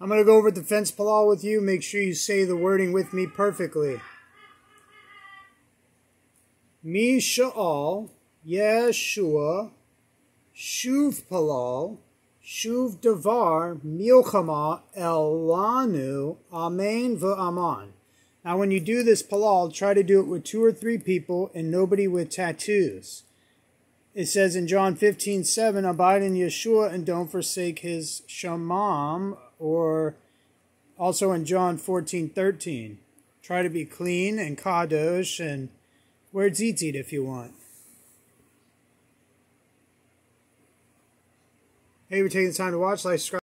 I'm going to go over the fence Pahlahl with you. Make sure you say the wording with me perfectly. Misha'al, Yeshua, Shuv Pahlahl, Shuv Davar, Milchama, Elanu, Amen v'Aman. Now when you do this Pahlahl, try to do it with 2 or 3 people and nobody with tattoos. It says in John 15:7, abide in Yeshua and don't forsake his shamam, or also in John 14:13. Try to be clean and kadosh and wear tzitzit if you want. Hey, we're taking the time to watch, like, subscribe.